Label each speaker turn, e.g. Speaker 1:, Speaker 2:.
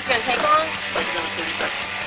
Speaker 1: this going to take long?
Speaker 2: Like another 30 seconds.